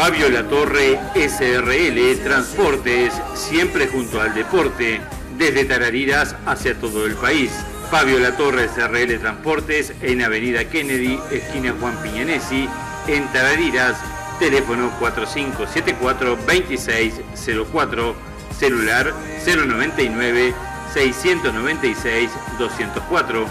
Fabio Latorre, SRL Transportes, siempre junto al deporte, desde Tarariras hacia todo el país. Fabio Latorre, SRL Transportes, en Avenida Kennedy, esquina Juan Piñanesi, en Tarariras, teléfono 4574-2604, celular 099-696-204.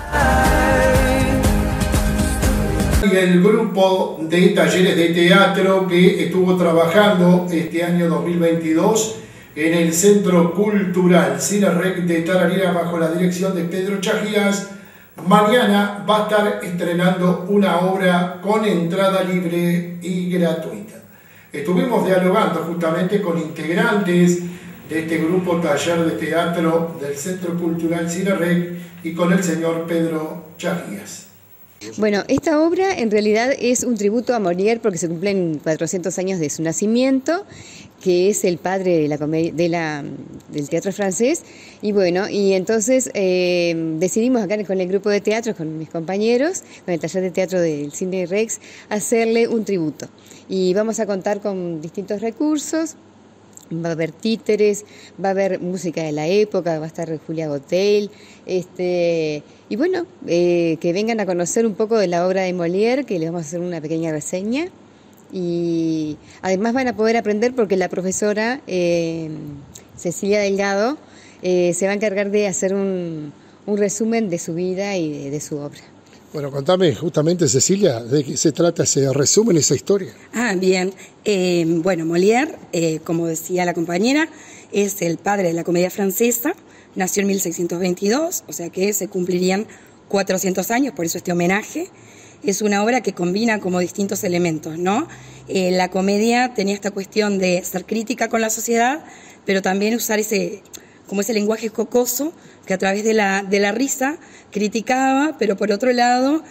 Y el grupo de talleres de teatro que estuvo trabajando este año 2022 en el Centro Cultural Cine-Rec de Tarariras bajo la dirección de Pedro Chajías, mañana va a estar estrenando una obra con entrada libre y gratuita. Estuvimos dialogando justamente con integrantes de este grupo taller de teatro del Centro Cultural Cine-Rec y con el señor Pedro Chajías. Bueno, esta obra en realidad es un tributo a Molière porque se cumplen 400 años de su nacimiento, que es el padre de del teatro francés. Y bueno, y entonces decidimos acá con el grupo de teatro, con mis compañeros, con el taller de teatro del Cine Rex, hacerle un tributo. Y vamos a contar con distintos recursos. Va a haber títeres, va a haber música de la época, va a estar Julia Gotel, y bueno, que vengan a conocer un poco de la obra de Molière, que les vamos a hacer una pequeña reseña, y además van a poder aprender porque la profesora Cecilia Delgado se va a encargar de hacer un resumen de su vida y de su obra. Bueno, contame justamente, Cecilia, de qué se trata ese resumen, esa historia. Bien. Bueno, Molière, como decía la compañera, es el padre de la comedia francesa, nació en 1622, o sea que se cumplirían 400 años, por eso este homenaje. Es una obra que combina como distintos elementos, ¿no? La comedia tenía esta cuestión de ser crítica con la sociedad, pero también usar ese lenguaje jocoso que a través de la risa criticaba, pero por otro lado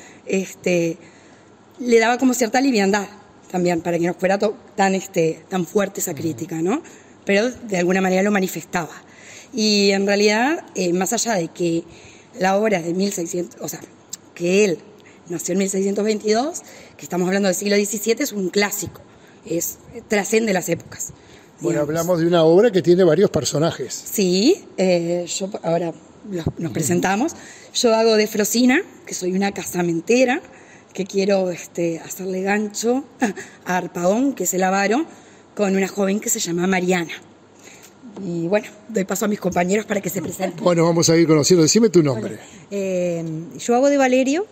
le daba como cierta liviandad también para que no fuera tan fuerte esa crítica, ¿no? Pero de alguna manera lo manifestaba. Y en realidad, más allá de que la obra de 1600, o sea, que él nació en 1622, que estamos hablando del siglo XVII, es un clásico, trasciende las épocas. Bueno, hablamos de una obra que tiene varios personajes. Sí, ahora nos presentamos. Yo hago de Frosina, que soy una casamentera, que quiero hacerle gancho a Harpaón, que es el avaro, con una joven que se llama Mariana. Y bueno, doy paso a mis compañeros para que se presenten. Bueno, vamos a ir conociendo. Decime tu nombre. Yo hago de Valerio,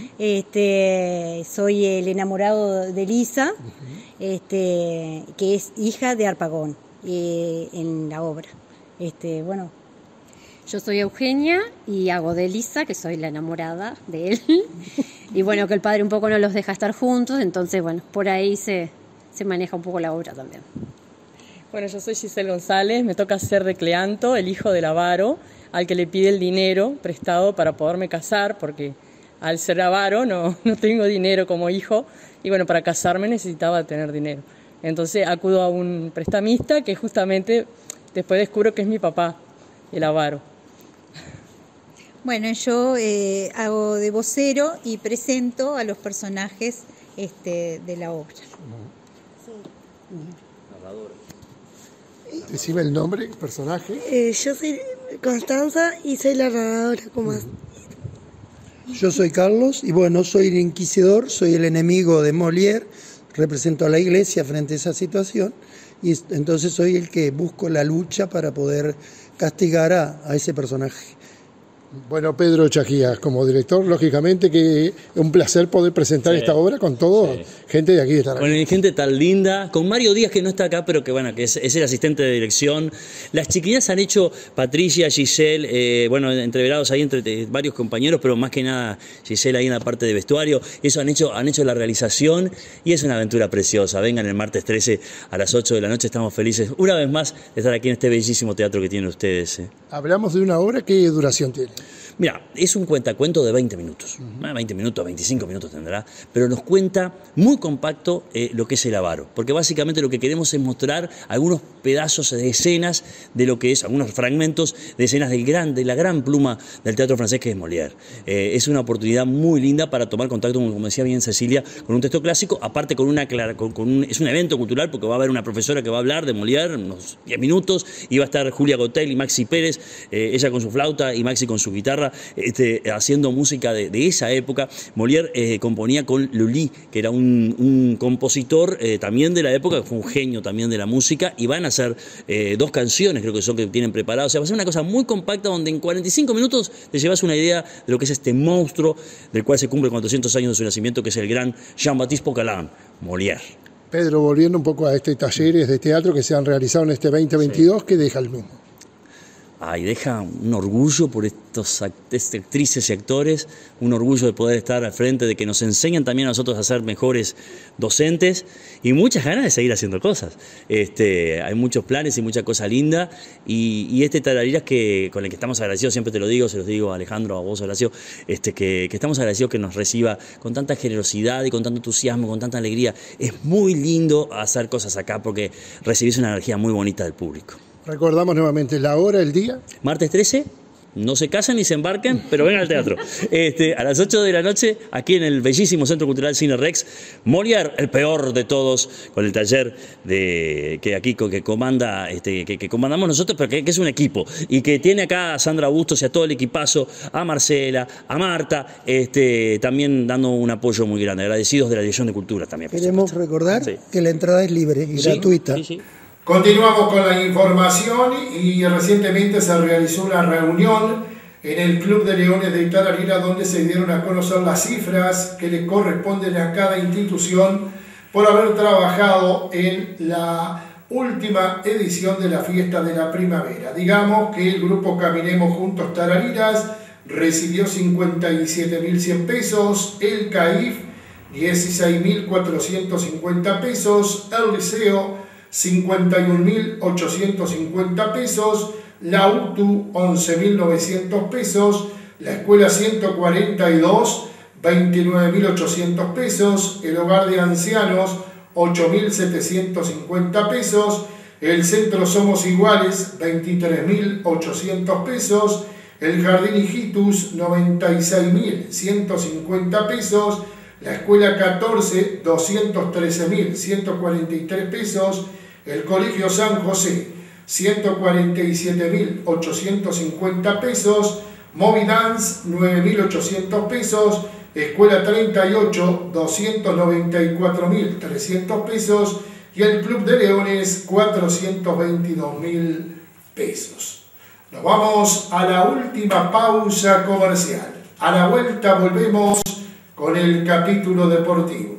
soy el enamorado de Lisa, que es hija de Harpagon en la obra. Bueno. Yo soy Eugenia y hago de Lisa, que soy la enamorada de él. Y bueno, que el padre un poco no los deja estar juntos, entonces bueno, por ahí se maneja un poco la obra también. Bueno, yo soy Giselle González, me toca ser de Cleanto, el hijo del avaro, al que le pide el dinero prestado para poderme casar, porque al ser avaro no tengo dinero como hijo, y bueno, para casarme necesitaba tener dinero. Entonces acudo a un prestamista que justamente después descubro que es mi papá, el avaro. Bueno, yo hago de vocero y presento a los personajes de la obra. Decime el nombre, personaje. Yo soy Constanza y soy la narradora. Yo soy Carlos y bueno, soy el inquisidor, soy el enemigo de Molière, represento a la iglesia frente a esa situación y entonces soy el que busco la lucha para poder castigar a ese personaje. Bueno, Pedro Chajías, como director, lógicamente que es un placer poder presentar esta obra con todo gente de aquí de Tarariras. Bueno, y gente tan linda, con Mario Díaz que no está acá, pero que bueno, que es el asistente de dirección. Las chiquillas han hecho, Patricia, Giselle, entreverados ahí entre varios compañeros, pero más que nada Giselle ahí en la parte de vestuario. Eso han hecho la realización y es una aventura preciosa. Vengan el martes 13 a las 8 de la noche, estamos felices una vez más de estar aquí en este bellísimo teatro que tienen ustedes. Hablamos de una obra, ¿qué duración tiene? Mira, es un cuentacuento de 20 minutos, 20 minutos, 25 minutos tendrá, pero nos cuenta muy compacto lo que es el avaro, porque básicamente lo que queremos es mostrar algunos pedazos de escenas de lo que es, algunos fragmentos de escenas de la gran pluma del teatro francés que es Molière. Es una oportunidad muy linda para tomar contacto, como decía bien Cecilia, con un texto clásico, aparte es un evento cultural porque va a haber una profesora que va a hablar de Molière unos 10 minutos, y va a estar Julia Gotel y Maxi Pérez, ella con su flauta y Maxi con su guitarra, haciendo música de esa época. Molière componía con Lully, que era un compositor también de la época, que fue un genio también de la música, y van a hacer 2 canciones, creo que tienen preparadas. O sea, va a ser una cosa muy compacta donde en 45 minutos te llevas una idea de lo que es este monstruo del cual se cumplen 400 años de su nacimiento, que es el gran Jean-Baptiste Poquelin, Molière. Pedro, volviendo un poco a estos talleres de teatro que se han realizado en este 2022, ¿qué deja el mismo? Y deja un orgullo por estas actrices y actores, un orgullo de poder estar al frente, de que nos enseñan también a nosotros a ser mejores docentes, y muchas ganas de seguir haciendo cosas. Hay muchos planes y mucha cosa linda, y este Tarariras con el que estamos agradecidos, siempre te lo digo, se los digo a Alejandro, a vos, Horacio, que estamos agradecidos que nos reciba con tanta generosidad y con tanto entusiasmo, con tanta alegría. Es muy lindo hacer cosas acá porque recibís una energía muy bonita del público. Recordamos nuevamente la hora, el día. Martes 13, no se casan ni se embarquen, pero vengan al teatro. A las 8 de la noche, aquí en el bellísimo Centro Cultural Cine Rex, Molière, el peor de todos, con el taller que comandamos nosotros, pero que es un equipo, y que tiene acá a Sandra Bustos y a todo el equipazo, a Marcela, a Marta, también dando un apoyo muy grande, agradecidos de la Dirección de Cultura también. Queremos recordar que la entrada es libre y gratuita. Sí. Continuamos con la información, y recientemente se realizó una reunión en el Club de Leones de Tararira donde se dieron a conocer las cifras que le corresponden a cada institución por haber trabajado en la última edición de la fiesta de la primavera. Digamos que el grupo Caminemos Juntos Tarariras recibió 57.100 pesos, el CAIF 16.450 pesos, el Liceo 51.850 pesos, la UTU 11.900 pesos, la Escuela 142 29.800 pesos, el Hogar de Ancianos 8.750 pesos, el Centro Somos Iguales 23.800 pesos, el Jardín Hijitus 96.150 pesos, la Escuela 14 213.143 pesos, el Colegio San José 147.850 pesos, Movidance 9.800 pesos, Escuela 38 294.300 pesos y el Club de Leones 422.000 pesos. Nos vamos a la última pausa comercial. A la vuelta volvemos con el capítulo deportivo.